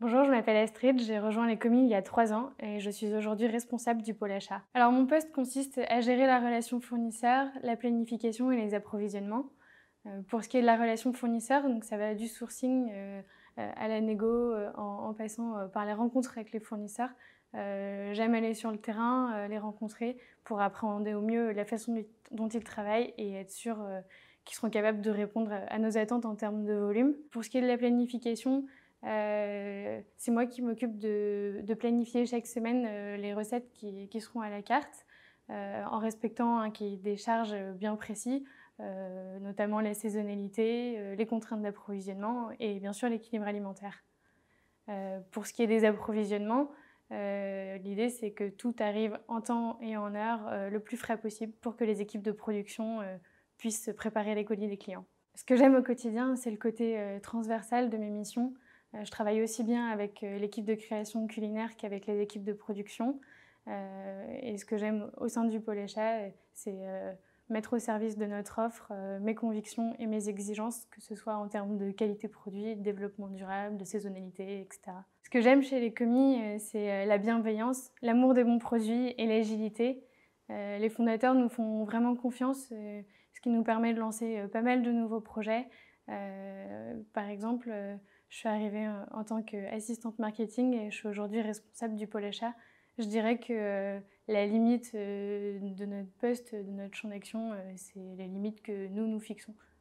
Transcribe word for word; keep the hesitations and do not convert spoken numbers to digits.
Bonjour, je m'appelle Astrid, j'ai rejoint les commis il y a trois ans et je suis aujourd'hui responsable du pôle achat. Alors mon poste consiste à gérer la relation fournisseur, la planification et les approvisionnements. Euh, pour ce qui est de la relation fournisseur, donc ça va du sourcing euh, euh, à la négo euh, en, en passant euh, par les rencontres avec les fournisseurs. Euh, j'aime aller sur le terrain, euh, les rencontrer pour appréhender au mieux la façon dont ils travaillent et être sûr euh, qu'ils seront capables de répondre à nos attentes en termes de volume. Pour ce qui est de la planification, Euh, c'est moi qui m'occupe de, de planifier chaque semaine euh, les recettes qui, qui seront à la carte, euh, en respectant un cahier des charges bien précis, euh, notamment la saisonnalité, euh, les contraintes d'approvisionnement et bien sûr l'équilibre alimentaire. Euh, pour ce qui est des approvisionnements, euh, l'idée c'est que tout arrive en temps et en heure euh, le plus frais possible pour que les équipes de production euh, puissent préparer les colis des clients. Ce que j'aime au quotidien, c'est le côté euh, transversal de mes missions. Euh, je travaille aussi bien avec euh, l'équipe de création culinaire qu'avec les équipes de production. Euh, et ce que j'aime au sein du pôle achat, c'est euh, mettre au service de notre offre euh, mes convictions et mes exigences, que ce soit en termes de qualité produit, de développement durable, de saisonnalité, et cetera. Ce que j'aime chez les commis, euh, c'est euh, la bienveillance, l'amour des bons produits et l'agilité. Euh, les fondateurs nous font vraiment confiance, euh, ce qui nous permet de lancer euh, pas mal de nouveaux projets. Euh, par exemple, euh, je suis arrivée en tant qu'assistante marketing et je suis aujourd'hui responsable du pôle achat. Je dirais que euh, la limite euh, de notre poste, de notre champ d'action, euh, c'est la limite que nous nous fixons.